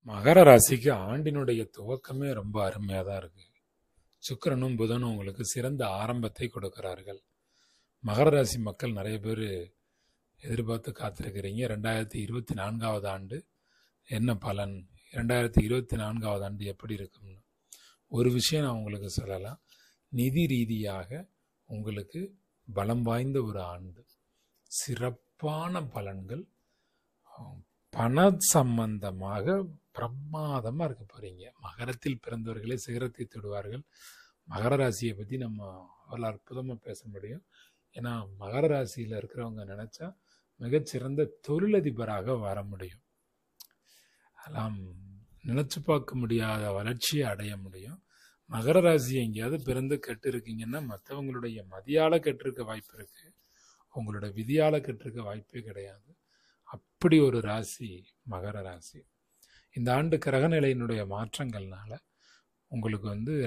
மகர ராசிக்கு ஆண்டினுடைய துவக்கமே ரொம்ப அருமையாக தான் இருக்கு. சுக்கிரனும் புதனும் உங்களுக்கு சிறந்த ஆரம்பத்தை கொடுக்கிறார்கள். மகர ராசி மக்கள் நிறைய பேர் எதிர்பார்த்து காத்திருக்கிறீங்க. 2024வது ஆண்டு என்ன பலன், 2024வது ஆண்டு எப்படி இருக்கும்னு ஒரு விஷயம் நான் உங்களுக்கு சொல்லலாம். நிதி ரீதியாக உங்களுக்கு பலம் வாய்ந்த ஒரு ஆண்டு, சிறப்பான பலன்கள், பண சம்பந்தமாக பிரமாதமாக இருக்க போறீங்க. மகரத்தில் பிறந்தவர்களே சிகரத்தை தொடுவார்கள். மகர ராசியை பற்றி நம்ம அவ்வளோ அற்புதமாக பேச முடியும். ஏன்னா மகர ராசியில் இருக்கிறவங்க நினச்சா மிகச்சிறந்த தொழிலதிபராக வர முடியும். அதெல்லாம் நினச்சி பார்க்க முடியாத வளர்ச்சியை அடைய முடியும். மகர ராசி எங்கேயாவது பிறந்து கெட்டு இருக்கீங்கன்னா மற்றவங்களுடைய மதியால் கெட்டிருக்க வாய்ப்பு இருக்கு, உங்களோட விதியால் கெட்டிருக்க வாய்ப்பே கிடையாது. அப்படி ஒரு ராசி மகர ராசி. இந்த ஆண்டு கிரகநிலையினுடைய மாற்றங்கள்னால உங்களுக்கு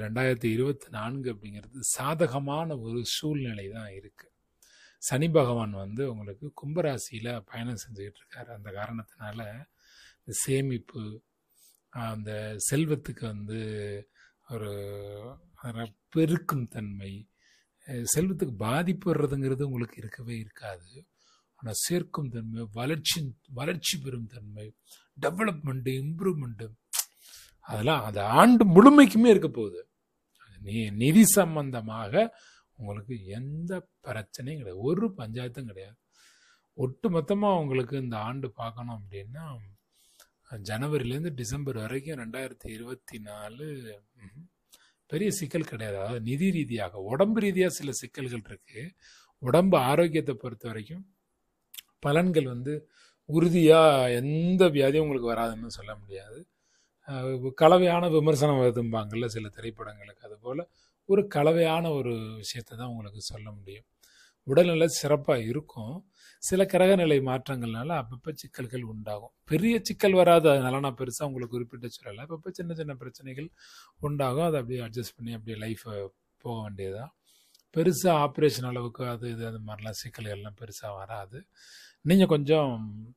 2024 அப்படிங்கிறது சாதகமான ஒரு சூழ்நிலை தான் இருக்கு. சனி பகவான் உங்களுக்கு கும்பராசியில பயணம் செஞ்சுக்கிட்டு இருக்காரு. அந்த காரணத்தினால இந்த சேமிப்பு, அந்த செல்வத்துக்கு ஒரு பெருக்கும் தன்மை, செல்வத்துக்கு பாதிப்பு வர்றதுங்கிறது உங்களுக்கு இருக்கவே இருக்காது. ஆனால் சேர்க்கும் தன்மை, வளர்ச்சி பெறும் தன்மை, டெவலப்மெண்ட்டு, இம்ப்ரூவ்மெண்ட்டு, அதெல்லாம் அந்த ஆண்டு முழுமைக்குமே இருக்க போகுது. நிதி சம்பந்தமாக உங்களுக்கு எந்த பிரச்சனையும் கிடையாது, ஒரு பஞ்சாயத்தும் கிடையாது. ஒட்டு மொத்தமாக உங்களுக்கு இந்த ஆண்டு பார்க்கணும் அப்படின்னா ஜனவரிலேருந்து டிசம்பர் வரைக்கும் 2024 பெரிய சிக்கல் கிடையாது. அதாவது நிதி ரீதியாக, உடம்பு ரீதியாக சில சிக்கல்கள் இருக்கு. உடம்பு ஆரோக்கியத்தை பொறுத்த வரைக்கும் பலன்கள் உறுதியாக எந்த வியாதியும் உங்களுக்கு வராதுன்னு சொல்ல முடியாது. கலவையான விமர்சனம் வருதும்பாங்கள்ல சில திரைப்படங்களுக்கு, அதுபோல் ஒரு கலவையான ஒரு விஷயத்தை தான் உங்களுக்கு சொல்ல முடியும். உடல்நிலை சிறப்பாக இருக்கும். சில கிரகநிலை மாற்றங்கள்னால அப்பப்போ சிக்கல்கள் உண்டாகும். பெரிய சிக்கல் வராது, அதனால நான் பெருசாக உங்களுக்கு குறிப்பிட்டு சொல்லலை. அப்பப்போ சின்ன சின்ன பிரச்சனைகள் உண்டாகும். அதை அப்படியே அட்ஜஸ்ட் பண்ணி அப்படியே லைஃப்பை போக வேண்டியதுதான். பெருசாக ஆப்ரேஷன் அளவுக்கு அது அது மாதிரிலாம் சிக்கல்கள்லாம் பெருசாக வராது. நீங்கள் கொஞ்சம்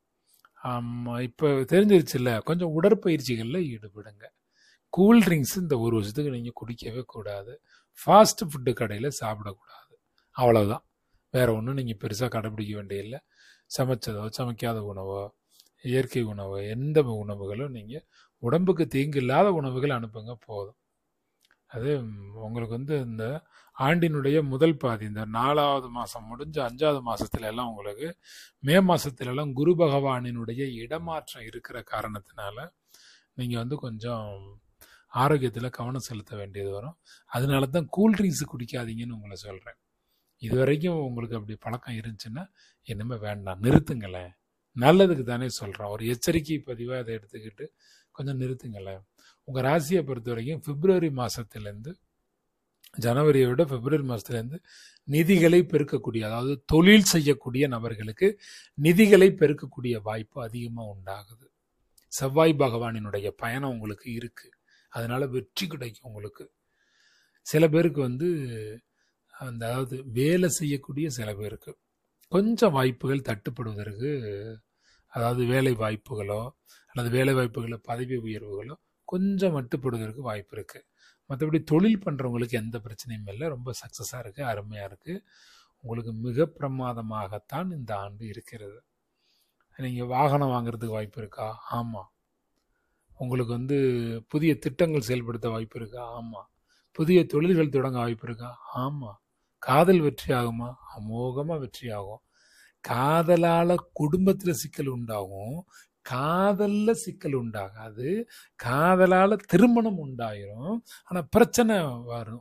இப்போ தெரிஞ்சிருச்சுல்ல, கொஞ்சம் உடற்பயிற்சிகளில் ஈடுபடுங்க. கூல்ட்ரிங்க்ஸ் இந்த ஒரு வருஷத்துக்கு நீங்கள் குடிக்கவே கூடாது. ஃபாஸ்ட் ஃபுட்டு கடையில் சாப்பிடக்கூடாது. அவ்வளோதான், வேறு ஒன்றும் நீங்கள் பெருசாக கடைப்பிடிக்க வேண்டியதில்லை. சமைச்சதோ சமைக்காத உணவோ இயற்கை உணவோ எந்த உணவுகளும் நீங்கள் உடம்புக்கு தீங்கு இல்லாத உணவுகள் அனுப்புங்க போதும். அது உங்களுக்கு இந்த ஆண்டினுடைய முதல் பாதி, இந்த 4வது மாதம் முடிஞ்சு 5வது மாதத்துல எல்லாம் உங்களுக்கு மே மாதத்துலலாம் குரு பகவானினுடைய இடமாற்றம் இருக்கிற காரணத்தினால நீங்கள் கொஞ்சம் ஆரோக்கியத்தில் கவனம் செலுத்த வேண்டியது வரும். அதனால தான் கூல்ட்ரிங்க்ஸ் குடிக்காதீங்கன்னு உங்களை சொல்கிறேன். இது வரைக்கும் உங்களுக்கு அப்படி பழக்கம் இருந்துச்சுன்னா இனிமேல் வேண்டாம், நிறுத்துங்களேன். நல்லதுக்கு தானே சொல்கிறோம். ஒரு எச்சரிக்கை பதிவாக அதை எடுத்துக்கிட்டு கொஞ்சம் நிறுத்துங்களேன். உங்கள் ராசியை பொறுத்த வரைக்கும் பிப்ரவரி மாதத்துலேருந்து, ஜனவரியை விட பிப்ரவரி மாதத்துலேருந்து நிதிகளை பெருக்கக்கூடிய, அதாவது தொழில் செய்யக்கூடிய நபர்களுக்கு நிதிகளை பெருக்கக்கூடிய வாய்ப்பு அதிகமாக உண்டாகுது. செவ்வாய் பகவானினுடைய பயணம் உங்களுக்கு இருக்குது, அதனால வெற்றி கிடைக்கும் உங்களுக்கு. சில பேருக்கு அதாவது வேலை செய்யக்கூடிய சில பேருக்கு கொஞ்சம் வாய்ப்புகள் தட்டுப்படுவதற்கு, அதாவது வேலை வாய்ப்புகளோ அல்லது வேலை வாய்ப்புகளோ பதவி உயர்வுகளோ கொஞ்சம் மட்டுப்படுவதற்கு வாய்ப்பு இருக்குது. மற்றபடி தொழில் பண்ணுறவங்களுக்கு எந்த பிரச்சனையும் இல்லை, ரொம்ப சக்ஸஸாக இருக்குது, அருமையாக இருக்குது. உங்களுக்கு மிக பிரமாதமாகத்தான் இந்த ஆண்டு இருக்கிறது. நீங்கள் வாகனம் வாங்குறதுக்கு வாய்ப்பு இருக்கா? ஆமாம். உங்களுக்கு புதிய திட்டங்கள் செயல்படுத்த வாய்ப்பு இருக்கா? ஆமாம். புதிய தொழில்கள் தொடங்க வாய்ப்பு இருக்கா? ஆமாம். காதல் வெற்றி ஆகுமா? அமோகமாக வெற்றி ஆகும். காதலால் குடும்பத்தில் சிக்கல் உண்டாகும், காதலில் சிக்கல் உண்டாகாது. காதலால் திருமணம் உண்டாயிரும், ஆனால் பிரச்சனை வரும்.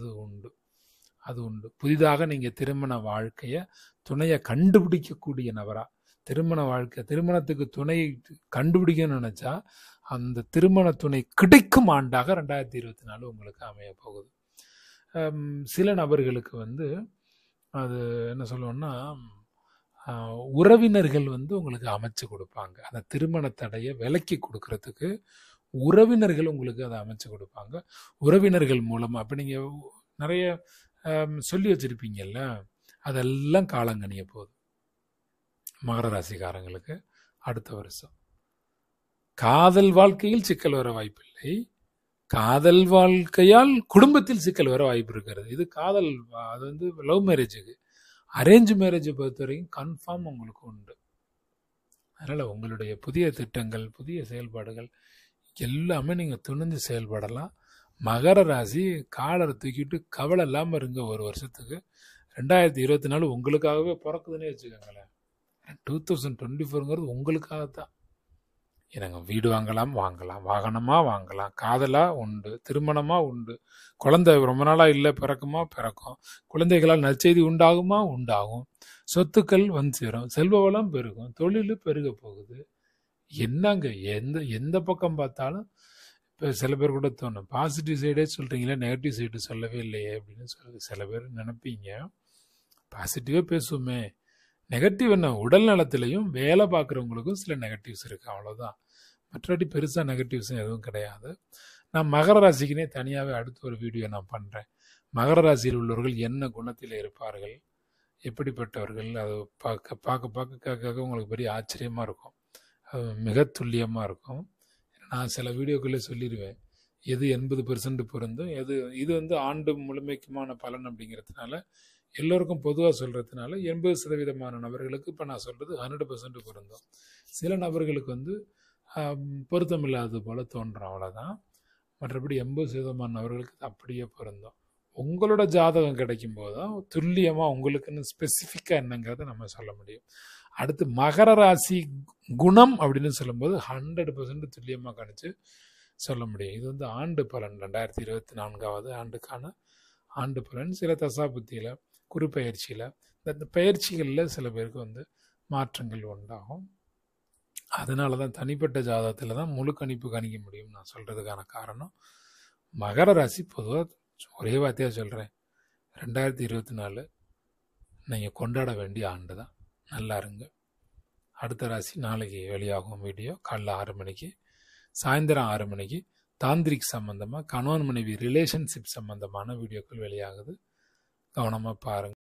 அது உண்டு. புதிதாக நீங்கள் திருமண வாழ்க்கையை துணையை கண்டுபிடிக்கக்கூடிய நபரா, திருமணத்துக்கு துணை கண்டுபிடிக்கணும்னு நினச்சா அந்த திருமண துணை கிடைக்கும் ஆண்டாக 2024 உங்களுக்கு அமைய போகுது. சில நபர்களுக்கு அது என்ன சொல்லுவோன்னா, உறவினர்கள் உங்களுக்கு அமைச்சு கொடுப்பாங்க. அந்த திருமண தடையை விலக்கி கொடுக்கறதுக்கு உறவினர்கள் உங்களுக்கு அதை அமைச்சு கொடுப்பாங்க. உறவினர்கள் மூலமாக அப்போ நீங்கள் நிறைய சொல்லி வச்சுருப்பீங்கல்ல, அதெல்லாம் காலங்கணிய போகுது மகர ராசிக்காரங்களுக்கு அடுத்த வருஷம். காதல் வாழ்க்கையில் சிக்கல் வர வாய்ப்பில்லை, காதல் வாழ்க்கையால் குடும்பத்தில் சிக்கல் வர வாய்ப்பு இருக்கிறது. இது காதல், அது வந்து லவ் மேரேஜுக்கு. அரேஞ்ச் மேரேஜை பொறுத்த வரைக்கும் கன்ஃபார்ம் உங்களுக்கு உண்டு. அதனால் உங்களுடைய புதிய திட்டங்கள், புதிய செயல்பாடுகள் எல்லாமே நீங்கள் துணிஞ்சு செயல்படலாம். மகர ராசி காலரை தூக்கிட்டு கவலை இல்லாமல் இருங்க. ஒரு வருஷத்துக்கு 2024 உங்களுக்காகவே பிறக்குதுன்னே வச்சுக்கோங்களேன். 2024ங்கிறது உங்களுக்காகத்தான். எனக்கு வீடு வாங்கலாம், வாகனமாக வாங்கலாம், காதலாக உண்டு, திருமணமாக உண்டு, குழந்தை ரொம்ப நாளாக இல்லை பிறக்குமா பிறக்கும், குழந்தைகளால் நற்செய்தி உண்டாகுமா உண்டாகும், சொத்துக்கள் வந்து சேரும், செல்வ வளம் பெருகும், தொழில் பெருக போகுது. என்னங்க எந்த பக்கம் பார்த்தாலும் இப்போ சில பேர் கூட தோணும், பாசிட்டிவ் சைடே சொல்கிறீங்களே, நெகட்டிவ் சைடு சொல்லவே இல்லையே அப்படின்னு சொல்லி சில பேர் நினைப்பீங்க. பாசிட்டிவாக பேசுவோமே, நெகட்டிவ் என்ன, உடல் நலத்திலையும் வேலை பார்க்குறவங்களுக்கும் சில நெகட்டிவ்ஸ் இருக்குது, அவ்வளோதான். மற்றபடி பெருசாக நெகட்டிவ்ஸ் எதுவும் கிடையாது. நான் மகர ராசிக்குனே தனியாகவே அடுத்த ஒரு வீடியோ நான் பண்ணுறேன். மகர ராசியில் உள்ளவர்கள் என்ன குணத்தில் இருப்பார்கள், எப்படிப்பட்டவர்கள், அது பார்க்க உங்களுக்கு பெரிய ஆச்சரியமாக இருக்கும். அது மிக துல்லியமாக இருக்கும். நான் சில வீடியோக்குள்ளே சொல்லிடுவேன் எது 80% பொருந்தும், இது வந்து ஆண்டு முழுமைக்குமான பலன் அப்படிங்கிறதுனால, எல்லோருக்கும் பொதுவாக சொல்கிறதுனால 80% நபர்களுக்கு இப்போ நான் சொல்கிறது 100% பொருந்தும். சில நபர்களுக்கு வந்து பொருத்தம் இல்லாதது போல் தோன்றும், அவ்வளோதான். மற்றபடி 80% நபர்களுக்கு அப்படியே பொருந்தும். உங்களோட ஜாதகம் கிடைக்கும் போது தான் துல்லியமாக உங்களுக்குன்னு ஸ்பெசிஃபிக்காக என்னங்கிறத நம்ம சொல்ல முடியும். அடுத்து மகர ராசி குணம் அப்படின்னு சொல்லும்போது 100% துல்லியமாக கணிச்சு சொல்ல முடியும். இது வந்து ஆண்டு பலன், 2024 ஆண்டுக்கான ஆண்டு பலன். சில தசாபுத்தியில், குறுப்பெயர்ச்சியில், இந்த பயிற்சிகளில் சில பேருக்கு வந்து மாற்றங்கள் உண்டாகும். அதனால தான் தனிப்பட்ட ஜாதகத்தில் தான் முழு கணிப்பு கணிக்க முடியும் நான் சொல்கிறதுக்கான காரணம். மகர ராசி பொதுவாக ஒரே வார்த்தையாக சொல்கிறேன், 2024 நீங்கள் கொண்டாட வேண்டிய ஆண்டு தான். நல்லா இருங்க. அடுத்த ராசி நாளைக்கு வெளியாகும் வீடியோ. காலைல 6 மணிக்கு, சாயந்தரம் 6 மணிக்கு தாந்திரிக் சம்பந்தமாக, கணவன் மனைவி ரிலேஷன்ஷிப் சம்பந்தமான வீடியோக்கள் வெளியாகுது. கவனமாக பாருங்கள்.